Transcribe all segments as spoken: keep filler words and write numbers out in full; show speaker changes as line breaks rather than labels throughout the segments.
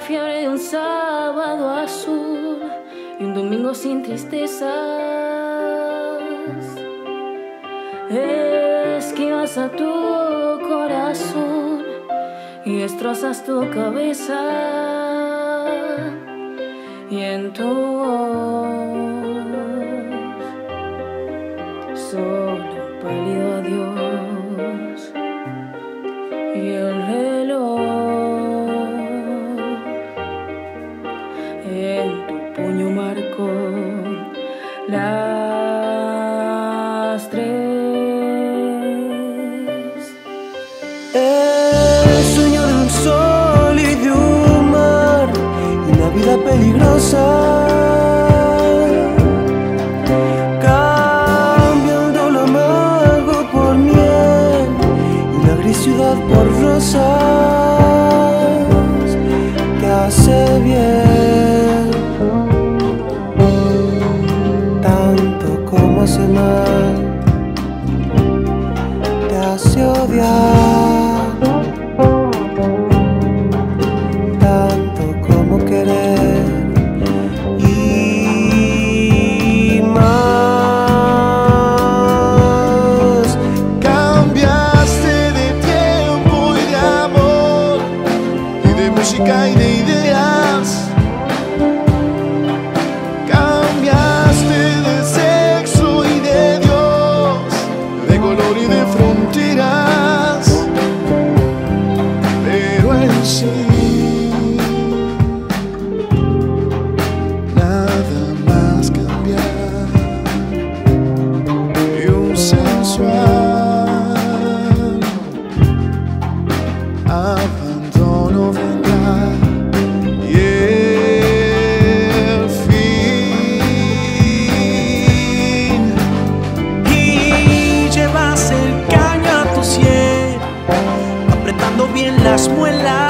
fiebre de un sábado azul y un domingo sin tristezas. Esquivas a tu corazón y destrozas tu cabeza, y en tu voz solo un pálido adiós y el reloj en tu puño marcó las tres.
El sueño de un sol y de un mar y una vida peligrosa, cambiando lo amargo por miel y la gris ciudad por rosas, que hace bien tanto como hace mal, te hace odiar tanto como querer y más.
Cambiaste de tiempo y de amor y de música y de ideas. Cambiaste de sexo y de Dios, de color y de fronteras, pero en sí nada más cambiar. Y un sensual abandono vendrá y el fin.
Y llevas el caño a tu sien, apretando bien las muelas,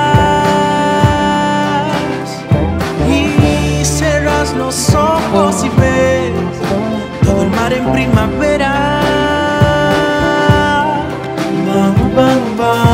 y cerras los ojos y ves todo el mar en primavera. Bam, bam, bam.